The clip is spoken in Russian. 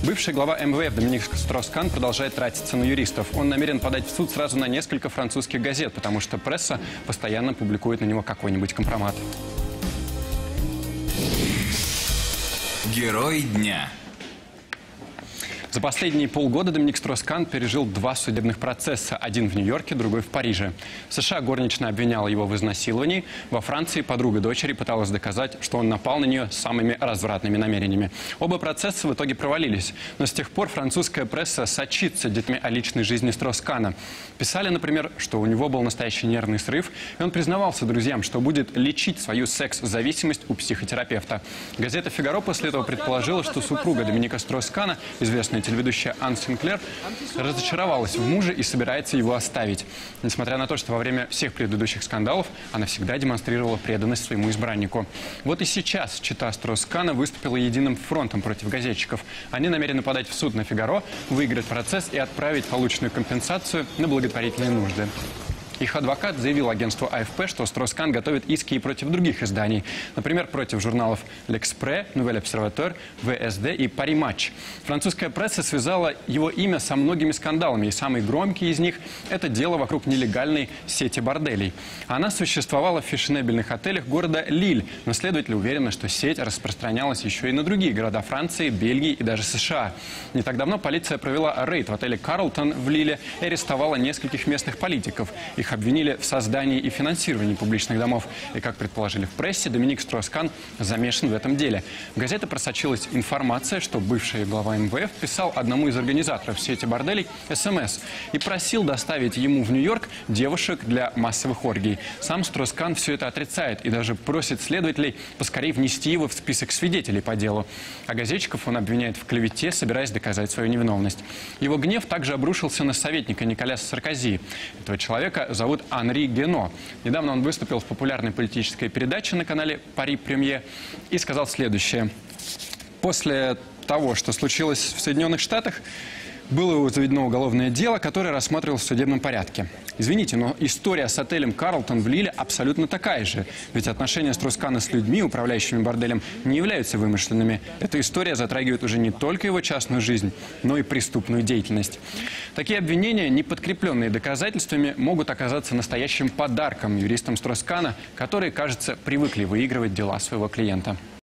Бывший глава МВФ Доминик Строс-Кан продолжает тратиться на юристов. Он намерен подать в суд сразу на несколько французских газет, потому что пресса постоянно публикует на него какой-нибудь компромат. Герой дня. За последние полгода Доминик Строс-Кан пережил 2 судебных процесса. Один в Нью-Йорке, другой в Париже. В США горничная обвиняла его в изнасиловании. Во Франции подруга дочери пыталась доказать, что он напал на нее самыми развратными намерениями. Оба процесса в итоге провалились. Но с тех пор французская пресса сочится детьми о личной жизни Строс-Кана. Писали, например, что у него был настоящий нервный срыв, и он признавался друзьям, что будет лечить свою секс-зависимость у психотерапевта. Газета «Фигаро» после этого предположила, что супруга Доминика Строс-Кана, известная телеведущая Анн Синклер, разочаровалась в муже и собирается его оставить. Несмотря на то, что во время всех предыдущих скандалов она всегда демонстрировала преданность своему избраннику. Вот и сейчас чета Строс-Кана выступила единым фронтом против газетчиков. Они намерены подать в суд на «Фигаро», выиграть процесс и отправить полученную компенсацию на благотворительные нужды. Их адвокат заявил агентству АФП, что Строс-Кан готовит иски и против других изданий. Например, против журналов «L'Exprès», «Nouvel Observateur», «ВСД» и «Пари Матч». Французская пресса связала его имя со многими скандалами, и самый громкий из них – это дело вокруг нелегальной сети борделей. Она существовала в фешенебельных отелях города Лиль, но следователи уверены, что сеть распространялась еще и на другие города Франции, Бельгии и даже США. Не так давно полиция провела рейд в отеле «Карлтон» в Лиле и арестовала нескольких местных политиков. Их обвинили в создании и финансировании публичных домов. И, как предположили в прессе, Доминик Строс-Кан замешан в этом деле. В газете просочилась информация, что бывший глава МВФ писал одному из организаторов сети борделей СМС и просил доставить ему в Нью-Йорк девушек для массовых оргий. Сам Строс-Кан все это отрицает и даже просит следователей поскорее внести его в список свидетелей по делу. А газетчиков он обвиняет в клевете, собираясь доказать свою невиновность. Его гнев также обрушился на советника Николяса Саркози. Этого человека зовут Анри Гено. Недавно он выступил в популярной политической передаче на канале «Пари Премьер» и сказал следующее. После того, что случилось в Соединенных Штатах, было заведено уголовное дело, которое рассматривалось в судебном порядке. Извините, но история с отелем «Карлтон» в Лиле абсолютно такая же. Ведь отношения Строс-Кана с людьми, управляющими борделем, не являются вымышленными. Эта история затрагивает уже не только его частную жизнь, но и преступную деятельность. Такие обвинения, не подкрепленные доказательствами, могут оказаться настоящим подарком юристам Строс-Кана, которые, кажется, привыкли выигрывать дела своего клиента.